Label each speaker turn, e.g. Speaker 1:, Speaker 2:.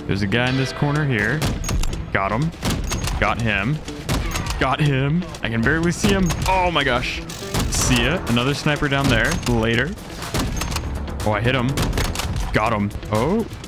Speaker 1: There's a guy in this corner here. Got him. Got him. Got him. I can barely see him. Oh my gosh. See ya. Another sniper down there. Later. Oh, I hit him. Got him. Oh,